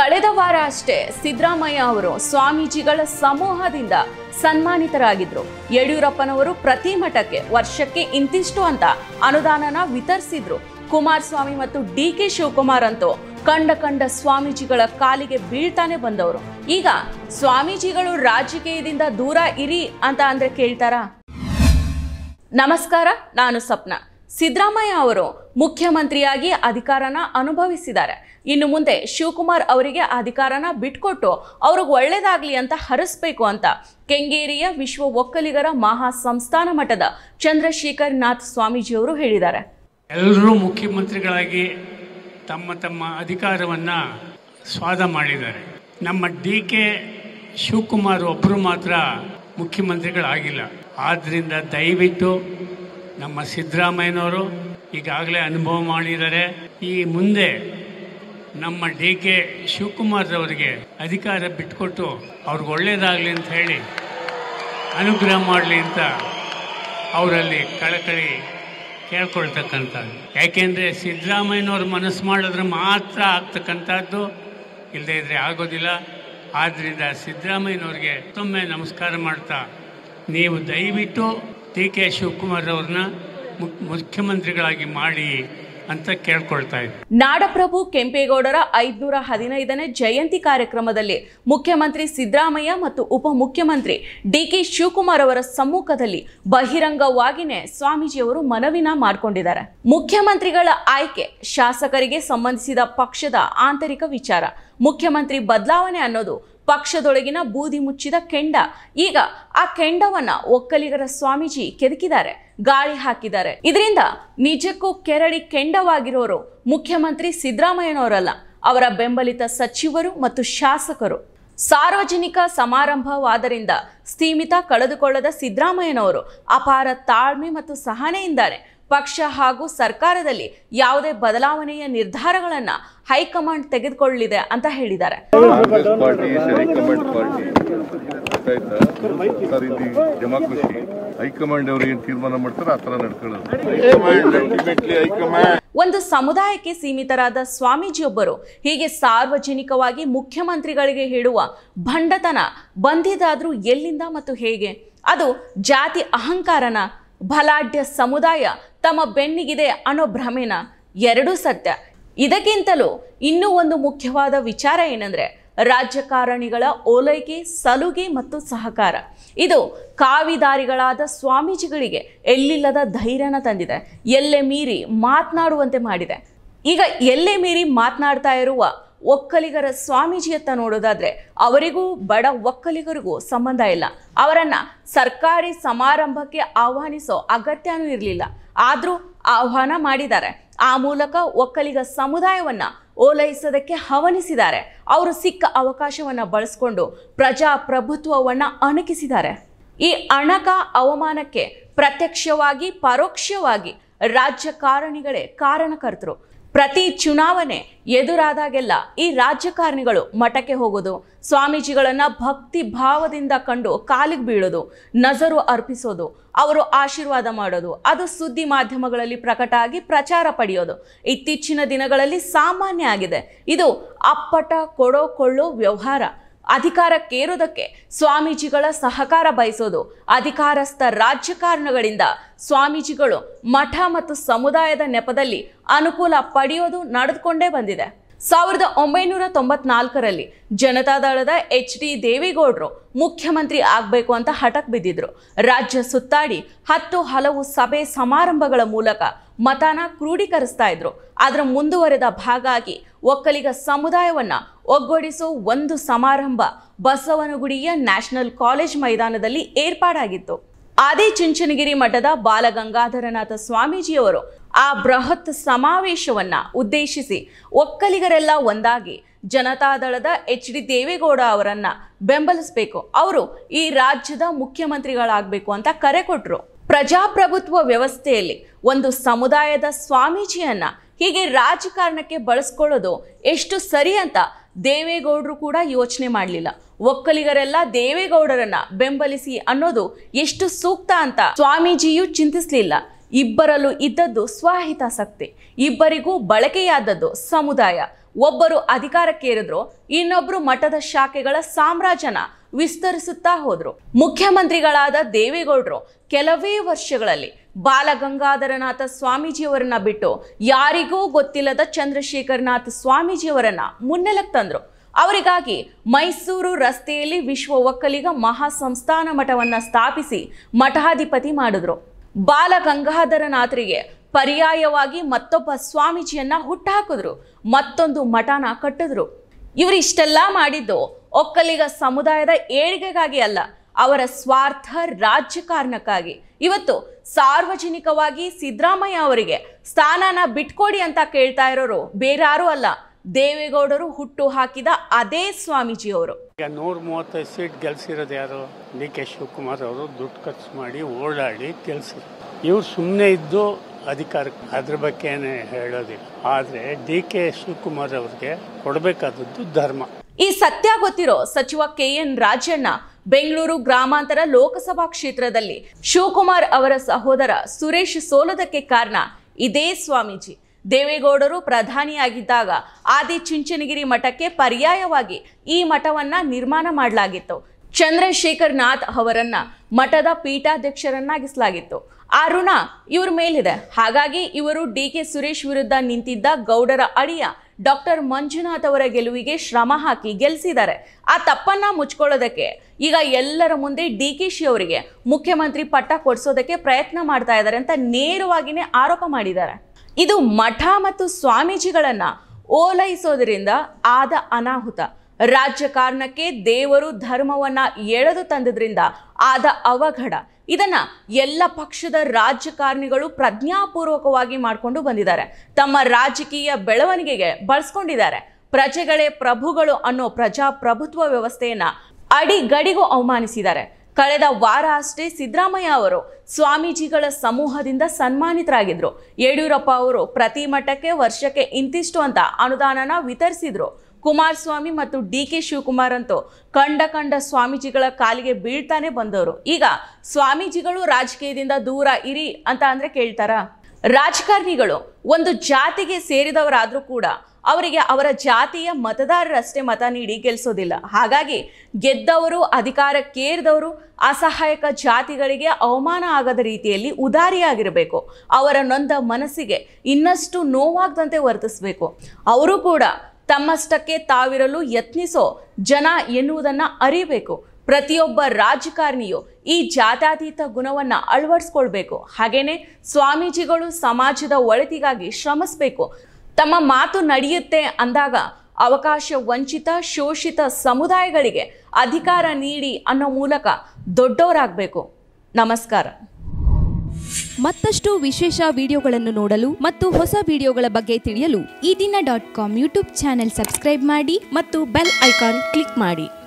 ಕಳೆದ ವಾರ ಅಷ್ಟೇ ಸಿದ್ದರಾಮಯ್ಯ ಅವರು ಸ್ವಾಮೀಜಿಗಳ ಸಮೂಹದಿಂದ ಸನ್ಮಾನಿತರಾಗಿದ್ರು. ಯಡಿಯೂರಪ್ಪನವರು ಪ್ರತಿ ಮಠಕ್ಕೆ ವರ್ಷಕ್ಕೆ ಇಂತಿಷ್ಟು ಅಂತ ಅನುದಾನನ ವಿತರಿಸಿದ್ರು. ಕುಮಾರಸ್ವಾಮಿ ಮತ್ತು ಡಿ.ಕೆ. ಶಿವಕುಮಾರ್ ಅಂತೂ ಕಂಡ ಸ್ವಾಮೀಜಿಗಳ ಕಾಲಿಗೆ ಬೀಳ್ತಾನೆ ಬಂದವರು. ಈಗ ಸ್ವಾಮೀಜಿಗಳು ರಾಜಕೀಯದಿಂದ ದೂರ ಇರಿ ಅಂತ ಅಂದ್ರೆ ಕೇಳ್ತಾರಾ? ನಮಸ್ಕಾರ, ನಾನು ಸಪ್ನ. ಸಿದ್ದರಾಮಯ್ಯ ಅವರು ಮುಖ್ಯಮಂತ್ರಿಯಾಗಿ ಅಧಿಕಾರನ ಅನುಭವಿಸಿದ್ದಾರೆ. ಇನ್ನು ಮುಂದೆ ಶಿವಕುಮಾರ್ ಅವರಿಗೆ ಅಧಿಕಾರನ ಬಿಟ್ಕೊಟ್ಟು ಅವ್ರಿಗೆ ಒಳ್ಳೇದಾಗ್ಲಿ ಅಂತ ಹರಿಸ್ಬೇಕು ಅಂತ ಕೆಂಗೇರಿಯ ವಿಶ್ವ ಒಕ್ಕಲಿಗರ ಮಹಾ ಸಂಸ್ಥಾನ ಮಠದ ಚಂದ್ರಶೇಖರ್ ನಾಥ್ ಸ್ವಾಮೀಜಿಯವರು ಹೇಳಿದ್ದಾರೆ. ಎಲ್ಲರೂ ಮುಖ್ಯಮಂತ್ರಿಗಳಾಗಿ ತಮ್ಮ ತಮ್ಮ ಅಧಿಕಾರವನ್ನ ಸ್ವಾದ ಮಾಡಿದ್ದಾರೆ. ನಮ್ಮ ಡಿ.ಕೆ. ಶಿವಕುಮಾರ್ ಒಬ್ಬರು ಮಾತ್ರ ಮುಖ್ಯಮಂತ್ರಿಗಳಾಗಿಲ್ಲ. ಆದ್ದರಿಂದ ದಯವಿಟ್ಟು ನಮ್ಮ ಸಿದ್ದರಾಮಯ್ಯನವರು ಈಗಾಗಲೇ ಅನುಭವ ಮಾಡಿದ್ದಾರೆ. ಈ ಮುಂದೆ ನಮ್ಮ ಡಿ.ಕೆ. ಶಿವಕುಮಾರ್ ಅವರಿಗೆ ಅಧಿಕಾರ ಬಿಟ್ಕೊಟ್ಟು ಅವ್ರಿಗೆ ಒಳ್ಳೇದಾಗಲಿ ಅಂತ ಹೇಳಿ ಅನುಗ್ರಹ ಮಾಡಲಿ ಅಂತ ಅವರಲ್ಲಿ ಕಳಕಳಿ ಕೇಳ್ಕೊಳ್ತಕ್ಕಂಥದ್ದು. ಯಾಕೆಂದರೆ ಸಿದ್ದರಾಮಯ್ಯನವ್ರು ಮನಸ್ಸು ಮಾಡಿದ್ರೆ ಮಾತ್ರ ಆಗ್ತಕ್ಕಂಥದ್ದು, ಇಲ್ಲದೇ ಇದ್ರೆ ಆಗೋದಿಲ್ಲ. ಆದ್ದರಿಂದ ಸಿದ್ದರಾಮಯ್ಯನವ್ರಿಗೆ ಮತ್ತೊಮ್ಮೆ ನಮಸ್ಕಾರ ಮಾಡ್ತಾ ನೀವು ದಯವಿಟ್ಟು ಡಿ.ಕೆ. ಶಿವಕುಮಾರ್ ಅವ್ರನ್ನ ಮುಖ್ಯಮಂತ್ರಿಗಳಾಗಿ ಮಾಡಿ ಅಂತ ಕೇಳ್ಕೊಳ್ತಾ ಇದ್ದೆ. ನಾಡಪ್ರಭು ಕೆಂಪೇಗೌಡರ 515ನೇ ಜಯಂತಿ ಕಾರ್ಯಕ್ರಮದಲ್ಲಿ ಮುಖ್ಯಮಂತ್ರಿ ಸಿದ್ದರಾಮಯ್ಯ ಮತ್ತು ಉಪಮುಖ್ಯಮಂತ್ರಿ ಡಿ.ಕೆ. ಶಿವಕುಮಾರ್ ಅವರ ಸಮ್ಮುಖದಲ್ಲಿ ಬಹಿರಂಗವಾಗಿಯೇ ಸ್ವಾಮೀಜಿಯವರು ಮನವಿನ ಮಾಡಿಕೊಂಡಿದ್ದಾರೆ. ಮುಖ್ಯಮಂತ್ರಿಗಳ ಆಯ್ಕೆ ಶಾಸಕರಿಗೆ ಸಂಬಂಧಿಸಿದ ಪಕ್ಷದ ಆಂತರಿಕ ವಿಚಾರ. ಮುಖ್ಯಮಂತ್ರಿ ಬದಲಾವಣೆ ಅನ್ನೋದು ಪಕ್ಷದೊಳಗಿನ ಬೂದಿ ಮುಚ್ಚಿದ ಕೆಂಡ. ಈಗ ಆ ಕೆಂಡವನ್ನ ಒಕ್ಕಲಿಗರ ಸ್ವಾಮೀಜಿ ಕೆದಕಿದ್ದಾರೆ, ಗಾಳಿ ಹಾಕಿದ್ದಾರೆ. ಇದರಿಂದ ನಿಜಕ್ಕೂ ಕೆರಳಿ ಕೆಂಡವಾಗಿರೋರು ಮುಖ್ಯಮಂತ್ರಿ ಸಿದ್ದರಾಮಯ್ಯನವರಲ್ಲ, ಅವರ ಬೆಂಬಲಿತ ಸಚಿವರು ಮತ್ತು ಶಾಸಕರು. ಸಾರ್ವಜನಿಕ ಸಮಾರಂಭವಾದ್ದರಿಂದ ಸ್ಥೀಮಿತ ಕಳೆದುಕೊಳ್ಳದ ಸಿದ್ದರಾಮಯ್ಯನವರು ಅಪಾರ ತಾಳ್ಮೆ ಮತ್ತು ಸಹನೆಯಿಂದಾನೆ ಪಕ್ಷ ಹಾಗೂ ಸರ್ಕಾರದಲ್ಲಿ ಯಾವುದೇ ಬದಲಾವಣೆಯ ನಿರ್ಧಾರಗಳನ್ನ ಹೈಕಮಾಂಡ್ ತೆಗೆದುಕೊಳ್ಳಲಿದೆ ಅಂತ ಹೇಳಿದ್ದಾರೆ. ಒಂದು ಸಮುದಾಯಕ್ಕೆ ಸೀಮಿತರಾದ ಸ್ವಾಮೀಜಿಯೊಬ್ಬರು ಹೀಗೆ ಸಾರ್ವಜನಿಕವಾಗಿ ಮುಖ್ಯಮಂತ್ರಿಗಳಿಗೆ ಹೇಳುವ ಭಂಡತನ ಬಂದಿದ್ದಾದ್ರೂ ಎಲ್ಲಿಂದ ಮತ್ತು ಹೇಗೆ? ಅದು ಜಾತಿ ಅಹಂಕಾರನ, ಬಲಾಢ್ಯ ಸಮುದಾಯ ತಮ್ಮ ಬೆನ್ನಿಗಿದೆ ಅನ್ನೋ ಭ್ರಮೆನ? ಎರಡೂ ಸತ್ಯ. ಇದಕ್ಕಿಂತಲೂ ಇನ್ನೂ ಒಂದು ಮುಖ್ಯವಾದ ವಿಚಾರ ಏನಂದ್ರೆ ರಾಜಕಾರಣಿಗಳ ಓಲೈಕೆ, ಸಲುಗೆ ಮತ್ತು ಸಹಕಾರ. ಇದು ಕಾವಿದಾರಿಗಳಾದ ಸ್ವಾಮೀಜಿಗಳಿಗೆ ಎಲ್ಲಿಲ್ಲದ ಧೈರ್ಯನ ತಂದಿದೆ, ಎಲ್ಲೆ ಮೀರಿ ಮಾತನಾಡುವಂತೆ ಮಾಡಿದೆ. ಈಗ ಎಲ್ಲೆ ಮೀರಿ ಮಾತನಾಡ್ತಾ ಇರುವ ಒಕ್ಕಲಿಗರ ಸ್ವಾಮೀಜಿಯತ್ತ ನೋಡೋದಾದ್ರೆ ಅವರಿಗೂ ಬಡ ಒಕ್ಕಲಿಗರಿಗೂ ಸಂಬಂಧ ಇಲ್ಲ. ಅವರನ್ನ ಸರ್ಕಾರಿ ಸಮಾರಂಭಕ್ಕೆ ಆಹ್ವಾನಿಸೋ ಅಗತ್ಯನೂ ಇರಲಿಲ್ಲ. ಆದ್ರೂ ಆಹ್ವಾನ ಮಾಡಿದ್ದಾರೆ. ಆ ಮೂಲಕ ಒಕ್ಕಲಿಗ ಸಮುದಾಯವನ್ನ ಓಲೈಸೋದಕ್ಕೆ ಹವಣಿಸಿದ್ದಾರೆ. ಅವರು ಸಿಕ್ಕ ಅವಕಾಶವನ್ನ ಬಳಸ್ಕೊಂಡು ಪ್ರಜಾಪ್ರಭುತ್ವವನ್ನ ಅಣಕಿಸಿದ್ದಾರೆ. ಈ ಅಣಕ ಅವಮಾನಕ್ಕೆ ಪ್ರತ್ಯಕ್ಷವಾಗಿ ಪರೋಕ್ಷವಾಗಿ ರಾಜಕಾರಣಿಗಳೇ ಕಾರಣಕರ್ತರು. ಪ್ರತಿ ಚುನಾವಣೆ ಎದುರಾದಾಗೆಲ್ಲ ಈ ರಾಜಕಾರಣಿಗಳು ಮಠಕ್ಕೆ ಹೋಗೋದು, ಸ್ವಾಮೀಜಿಗಳನ್ನ ಭಕ್ತಿ ಭಾವದಿಂದ ಕಂಡು ಕಾಲಿಗೆ ಬೀಳೋದು, ನಜರು ಅರ್ಪಿಸೋದು, ಅವರು ಆಶೀರ್ವಾದ ಮಾಡೋದು, ಅದು ಸುದ್ದಿ ಮಾಧ್ಯಮಗಳಲ್ಲಿ ಪ್ರಕಟ ಆಗಿ ಪ್ರಚಾರ ಪಡೆಯೋದು ಇತ್ತೀಚಿನ ದಿನಗಳಲ್ಲಿ ಸಾಮಾನ್ಯ ಆಗಿದೆ. ಇದು ಅಪ್ಪಟ ಕೊಡೋ ಕೊಳ್ಳೋ ವ್ಯವಹಾರ. ಅಧಿಕಾರಕ್ಕೇರೋದಕ್ಕೆ ಸ್ವಾಮೀಜಿಗಳ ಸಹಕಾರ ಬಯಸೋದು. ಅಧಿಕಾರಸ್ಥ ರಾಜಕಾರಣಗಳಿಂದ ಸ್ವಾಮೀಜಿಗಳು ಮಠ ಮತ್ತು ಸಮುದಾಯದ ನೆಪದಲ್ಲಿ ಅನುಕೂಲ ಪಡೆಯೋದು ನಡೆದುಕೊಂಡೇ ಬಂದಿದೆ. 1994ರಲ್ಲಿ ಜನತಾದಳದ ಎಚ್.ಡಿ. ದೇವೇಗೌಡರು ಮುಖ್ಯಮಂತ್ರಿ ಆಗಬೇಕು ಅಂತ ಹಠಕ್ಕೆ ಬಿದ್ದಿದ್ರು. ರಾಜ್ಯ ಸುತ್ತಾಡಿ ಹಲವು ಸಭೆ ಸಮಾರಂಭಗಳ ಮೂಲಕ ಮತನ ಕ್ರೋಢೀಕರಿಸ್ತಾ ಇದ್ರು. ಅದರ ಮುಂದುವರೆದ ಭಾಗ ಆಗಿ ಒಕ್ಕಲಿಗ ಸಮುದಾಯವನ್ನ ಒಗ್ಗೂಡಿಸೋ ಒಂದು ಸಮಾರಂಭ ಬಸವನಗುಡಿಯ ನ್ಯಾಷನಲ್ ಕಾಲೇಜ್ ಮೈದಾನದಲ್ಲಿ ಏರ್ಪಾಡಾಗಿತ್ತು. ಆದಿಚುಂಚನಗಿರಿ ಮಠದ ಬಾಲಗಂಗಾಧರನಾಥ ಸ್ವಾಮೀಜಿಯವರು ಆ ಬೃಹತ್ ಸಮಾವೇಶವನ್ನ ಉದ್ದೇಶಿಸಿ ಒಕ್ಕಲಿಗರೆಲ್ಲ ಒಂದಾಗಿ ಜನತಾದಳದ ಎಚ್.ಡಿ. ದೇವೇಗೌಡ ಅವರನ್ನ ಬೆಂಬಲಿಸಬೇಕು, ಅವರು ಈ ರಾಜ್ಯದ ಮುಖ್ಯಮಂತ್ರಿಗಳಾಗಬೇಕು ಅಂತ ಕರೆ ಕೊಟ್ರು. ಪ್ರಜಾಪ್ರಭುತ್ವ ವ್ಯವಸ್ಥೆಯಲ್ಲಿ ಒಂದು ಸಮುದಾಯದ ಸ್ವಾಮೀಜಿಯನ್ನ ಹೀಗೆ ರಾಜಕಾರಣಕ್ಕೆ ಬಳಸ್ಕೊಳ್ಳೋದು ಎಷ್ಟು ಸರಿ ಅಂತ ದೇವೇಗೌಡರು ಕೂಡ ಯೋಚನೆ ಮಾಡಲಿಲ್ಲ. ಒಕ್ಕಲಿಗರೆಲ್ಲ ದೇವೇಗೌಡರನ್ನ ಬೆಂಬಲಿಸಿ ಅನ್ನೋದು ಎಷ್ಟು ಸೂಕ್ತ ಅಂತ ಸ್ವಾಮೀಜಿಯು ಚಿಂತಿಸಲಿಲ್ಲ. ಇಬ್ಬರಲ್ಲೂ ಇದ್ದದ್ದು ಸ್ವಹಿತಾಸಕ್ತಿ, ಇಬ್ಬರಿಗೂ ಬಳಕೆಯಾದದ್ದು ಸಮುದಾಯ. ಒಬ್ಬರು ಅಧಿಕಾರಕ್ಕೇರಿದ್ರು, ಇನ್ನೊಬ್ರು ಮಠದ ಶಾಖೆಗಳ ಸಾಮ್ರಾಜ್ಯನ ವಿಸ್ತರಿಸುತ್ತಾ ಹೋದ್ರು. ಮುಖ್ಯಮಂತ್ರಿಗಳಾದ ದೇವೇಗೌಡರು ಕೆಲವೇ ವರ್ಷಗಳಲ್ಲಿ ಬಾಲಗಂಗಾಧರನಾಥ ಸ್ವಾಮೀಜಿಯವರನ್ನ ಬಿಟ್ಟು ಯಾರಿಗೂ ಗೊತ್ತಿಲ್ಲದ ಚಂದ್ರಶೇಖರನಾಥ ಸ್ವಾಮೀಜಿಯವರನ್ನ ಮುನ್ನೆಲೆಗೆ ತಂದ್ರು. ಅವರಿಗಾಗಿ ಮೈಸೂರು ರಸ್ತೆಯಲ್ಲಿ ವಿಶ್ವ ಒಕ್ಕಲಿಗ ಮಹಾಸಂಸ್ಥಾನ ಮಠವನ್ನ ಸ್ಥಾಪಿಸಿ ಮಠಾಧಿಪತಿ ಮಾಡಿದ್ರು. ಬಾಲಗಂಗಾಧರನಾಥರಿಗೆ ಪರ್ಯಾಯವಾಗಿ ಮತ್ತೊಬ್ಬ ಸ್ವಾಮೀಜಿಯನ್ನ ಹುಟ್ಟುಹಾಕಿದ್ರು, ಮತ್ತೊಂದು ಮಠನ ಕಟ್ಟಿದ್ರು. ಇವರಿಷ್ಟೆಲ್ಲ ಮಾಡಿದ್ದು ಒಕ್ಕಲಿಗ ಸಮುದಾಯದ ಏಳಿಗೆಗಾಗಿ ಅಲ್ಲ, ಅವರ ಸ್ವಾರ್ಥ ರಾಜಕಾರಣಕ್ಕಾಗಿ. ಇವತ್ತು ಸಾರ್ವಜನಿಕವಾಗಿ ಸಿದ್ದರಾಮಯ್ಯ ಅವರಿಗೆ ಸ್ಥಾನನ ಬಿಟ್ಕೊಡಿ ಅಂತ ಕೇಳ್ತಾ ಇರೋರು ಬೇರಾರೂ ಅಲ್ಲ, ದೇವೇಗೌಡರು ಹುಟ್ಟು ಹಾಕಿದ ಅದೇ ಸ್ವಾಮೀಜಿಯವರು. ಈಗ 135 ಸೀಟ್ ಗೆಲ್ಸಿರೋದು ಯಾರು? DK ಶಿವಕುಮಾರ್ ಅವರು ದುಡ್ಡು ಖರ್ಚು ಮಾಡಿ ಓಡಾಡಿ ಗೆಲ್ಸಿದ್ರು. ಇವ್ರು ಸುಮ್ಮನೆ ಇದ್ದು ಅಧಿಕಾರಕ್ಕೆ ಅದ್ರ ಬಗ್ಗೆನೇ ಹೇಳೋದಿಲ್ಲ. ಆದರೆ DK ಶಿವಕುಮಾರ್ ಅವ್ರಿಗೆ ಕೊಡಬೇಕಾದದ್ದು ಧರ್ಮ. ಈ ಸತ್ಯ ಗೊತ್ತಿರೋ ಸಚಿವ KN ರಾಜಣ್ಣ ಬೆಂಗಳೂರು ಗ್ರಾಮಾಂತರ ಲೋಕಸಭಾ ಕ್ಷೇತ್ರದಲ್ಲಿ ಶಿವಕುಮಾರ್ ಅವರ ಸಹೋದರ ಸುರೇಶ್ ಸೋಲೋದಕ್ಕೆ ಕಾರಣ ಇದೇ ಸ್ವಾಮೀಜಿ. ದೇವೇಗೌಡರು ಪ್ರಧಾನಿಯಾಗಿದ್ದಾಗ ಆದಿಚುಂಚನಗಿರಿ ಮಠಕ್ಕೆ ಪರ್ಯಾಯವಾಗಿ ಈ ಮಠವನ್ನ ನಿರ್ಮಾಣ ಮಾಡಲಾಗಿತ್ತು. ಚಂದ್ರಶೇಖರನಾಥ್ ಅವರನ್ನ ಮಠದ ಪೀಠಾಧ್ಯಕ್ಷರನ್ನಾಗಿಸಲಾಗಿತ್ತು. ಆ ಋಣ ಇವ್ರ ಮೇಲಿದೆ. ಹಾಗಾಗಿ ಇವರು DK ಸುರೇಶ್ ವಿರುದ್ಧ ನಿಂತಿದ್ದ ಗೌಡರ ಅಳಿಯ ಡಾಕ್ಟರ್ ಮಂಜುನಾಥ್ ಅವರ ಗೆಲುವಿಗೆ ಶ್ರಮ ಹಾಕಿ ಗೆಲ್ಲಿಸಿದ್ದಾರೆ. ಆ ತಪ್ಪನ್ನ ಮುಚ್ಕೊಳ್ಳೋದಕ್ಕೆ ಈಗ ಎಲ್ಲರ ಮುಂದೆ DKಶಿ ಅವರಿಗೆ ಮುಖ್ಯಮಂತ್ರಿ ಪಟ್ಟ ಕೊಡಿಸೋದಕ್ಕೆ ಪ್ರಯತ್ನ ಮಾಡ್ತಾ ಇದ್ದಾರೆ ಅಂತ ನೇರವಾಗಿಯೇ ಆರೋಪ ಮಾಡಿದ್ದಾರೆ. ಇದು ಮಠ ಮತ್ತು ಸ್ವಾಮೀಜಿಗಳನ್ನ ಓಲೈಸೋದ್ರಿಂದ ಆದ ಅನಾಹುತ. ರಾಜಕಾರಣಕ್ಕೆ ದೇವರು ಧರ್ಮವನ್ನ ಎಳೆದು ತಂದದ್ರಿಂದ ಆದ ಅವಘಡ. ಇದನ್ನ ಎಲ್ಲ ಪಕ್ಷದ ರಾಜಕಾರಣಿಗಳು ಪ್ರಜ್ಞಾಪೂರ್ವಕವಾಗಿ ಮಾಡಿಕೊಂಡು ಬಂದಿದ್ದಾರೆ. ತಮ್ಮ ರಾಜಕೀಯ ಬೆಳವಣಿಗೆಗೆ ಬಳಸ್ಕೊಂಡಿದ್ದಾರೆ. ಪ್ರಜೆಗಳೇ ಪ್ರಭುಗಳು ಅನ್ನೋ ಪ್ರಜಾಪ್ರಭುತ್ವ ವ್ಯವಸ್ಥೆಯನ್ನ ಅಡಿಗಡಿಗೂ ಅವಮಾನಿಸಿದ್ದಾರೆ. ಕಳೆದ ವಾರ ಅಷ್ಟೇ ಸಿದ್ದರಾಮಯ್ಯ ಅವರು ಸ್ವಾಮೀಜಿಗಳ ಸಮೂಹದಿಂದ ಸನ್ಮಾನಿತರಾಗಿದ್ರು. ಯಡಿಯೂರಪ್ಪ ಅವರು ಪ್ರತಿ ಮಠಕ್ಕೆ ವರ್ಷಕ್ಕೆ ಇಂತಿಷ್ಟು ಅಂತ ಅನುದಾನನ ವಿತರಿಸಿದ್ರು. ಕುಮಾರಸ್ವಾಮಿ ಮತ್ತು DK ಶಿವಕುಮಾರ್ ಅಂತೂ ಕಂಡ ಸ್ವಾಮೀಜಿಗಳ ಕಾಲಿಗೆ ಬೀಳ್ತಾನೆ ಬಂದವರು. ಈಗ ಸ್ವಾಮೀಜಿಗಳು ರಾಜಕೀಯದಿಂದ ದೂರ ಇರಿ ಅಂತ ಅಂದ್ರೆ ಕೇಳ್ತಾರಾ? ರಾಜಕಾರಣಿಗಳು ಒಂದು ಜಾತಿಗೆ ಸೇರಿದವರಾದ್ರೂ ಕೂಡ ಅವರಿಗೆ ಅವರ ಜಾತಿಯ ಮತದಾರರಷ್ಟೇ ಮತ ನೀಡಿ ಗೆಲ್ಲಿಸೋದಿಲ್ಲ. ಹಾಗಾಗಿ ಗೆದ್ದವರು, ಅಧಿಕಾರಕ್ಕೇರಿದವರು ಅಸಹಾಯಕ ಜಾತಿಗಳಿಗೆ ಅವಮಾನ ಆಗದ ರೀತಿಯಲ್ಲಿ ಉದಾರಿಯಾಗಿರಬೇಕು. ಅವರ ನೊಂದ ಮನಸ್ಸಿಗೆ ಇನ್ನಷ್ಟು ನೋವಾಗದಂತೆ ವರ್ತಿಸಬೇಕು. ಅವರು ಕೂಡ ತಮ್ಮಷ್ಟಕ್ಕೆ ತಾವಿರಲು ಯತ್ನಿಸೋ ಜನ ಎನ್ನುವುದನ್ನು ಅರಿಬೇಕು. ಪ್ರತಿಯೊಬ್ಬ ರಾಜಕಾರಣಿಯು ಈ ಜಾತ್ಯತೀತ ಗುಣವನ್ನು ಅಳವಡಿಸ್ಕೊಳ್ಬೇಕು. ಹಾಗೇನೆ ಸ್ವಾಮೀಜಿಗಳು ಸಮಾಜದ ಒಳಿತಿಗಾಗಿ ಶ್ರಮಿಸಬೇಕು. ತಮ್ಮ ಮಾತು ನಡೆಯುತ್ತೆ ಅಂದಾಗ ಅವಕಾಶ ವಂಚಿತ ಶೋಷಿತ ಸಮುದಾಯಗಳಿಗೆ ಅಧಿಕಾರ ನೀಡಿ ಅನ್ನೋ ಮೂಲಕ ದೊಡ್ಡವರಾಗಬೇಕು. ನಮಸ್ಕಾರ. ಮತ್ತಷ್ಟು ವಿಶೇಷ ವಿಡಿಯೋಗಳನ್ನು ನೋಡಲು ಮತ್ತು ಹೊಸ ವಿಡಿಯೋಗಳ ಬಗ್ಗೆ ತಿಳಿಯಲು ಈ ದಿನ .com ಯೂಟ್ಯೂಬ್ ಚಾನೆಲ್ ಸಬ್ಸ್ಕ್ರೈಬ್ ಮಾಡಿ ಮತ್ತು ಬೆಲ್ ಐಕಾನ್ ಕ್ಲಿಕ್ ಮಾಡಿ.